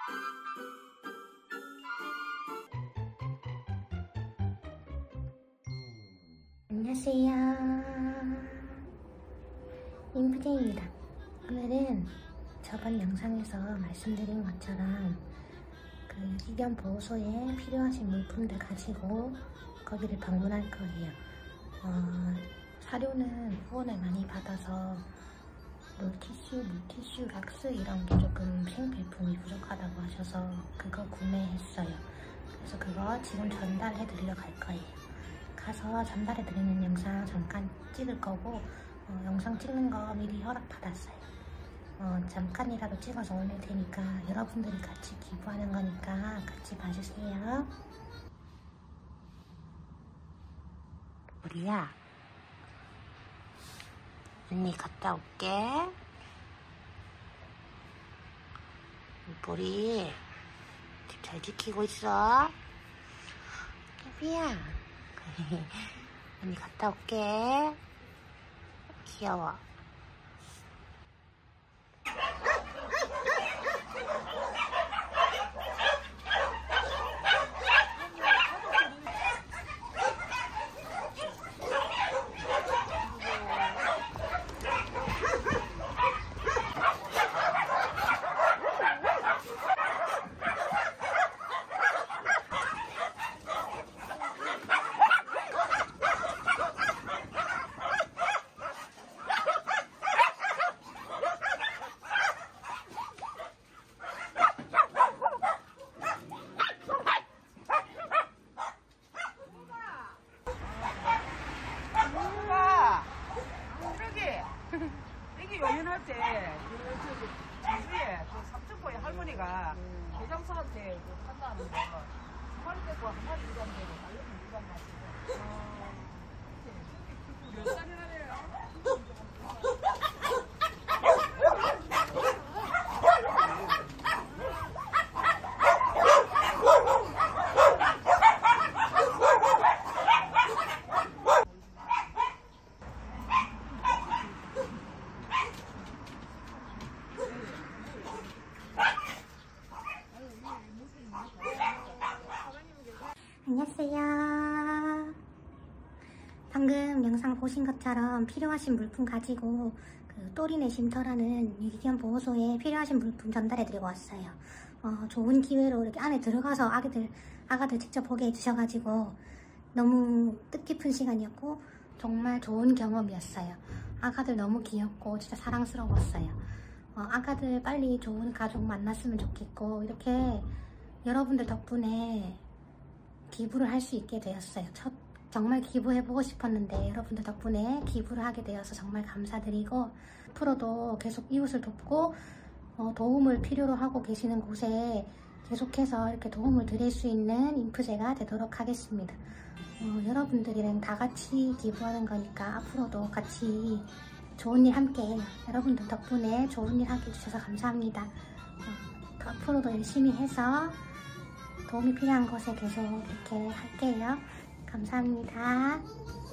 안녕하세요. 인프제입니다. 오늘은 저번 영상에서 말씀드린 것처럼 그 유기견 보호소에 필요하신 물품들 가지고 거기를 방문할 거예요. 사료는 후원을 많이 받아서 물티슈, 락스 이런 게 조금 생필품이 부족하다고 하셔서 그거 구매했어요. 그래서 그거 지금 전달해 드리러 갈 거예요. 가서 전달해 드리는 영상 잠깐 찍을 거고 영상 찍는 거 미리 허락 받았어요. 잠깐이라도 찍어서 올릴 테니까 여러분들이 같이 기부하는 거니까 같이 봐주세요. 우리야, 언니 갔다 올게. 우리 집 잘 지키고 있어. 깨비야. 언니 갔다 올게. 귀여워. 이게 용인할 때 주위에 삼천포의 할머니가 대장사한테 판다는 거 한 마리 떼고 한 마리 유관 되고 달려면 유관 마시고 몇 살이나래요? 안녕하세요. 방금 영상 보신 것처럼 필요하신 물품 가지고 그 또리네 쉼터라는 유기견 보호소에 필요하신 물품 전달해드리고 왔어요. 좋은 기회로 이렇게 안에 들어가서 아가들 직접 보게 해주셔가지고 너무 뜻깊은 시간이었고 정말 좋은 경험이었어요. 아가들 너무 귀엽고 진짜 사랑스러웠어요. 아가들 빨리 좋은 가족 만났으면 좋겠고 이렇게 여러분들 덕분에 기부를 할 수 있게 되었어요. 정말 기부해보고 싶었는데 여러분들 덕분에 기부를 하게 되어서 정말 감사드리고 앞으로도 계속 이웃을 돕고 도움을 필요로 하고 계시는 곳에 계속해서 이렇게 도움을 드릴 수 있는 인프제가 되도록 하겠습니다. 여러분들이랑 다 같이 기부하는 거니까 앞으로도 같이 좋은 일 함께 해요. 여러분들 덕분에 좋은 일 하게 해주셔서 감사합니다. 앞으로도 열심히 해서 도움이 필요한 곳에 계속 이렇게 할게요. 감사합니다.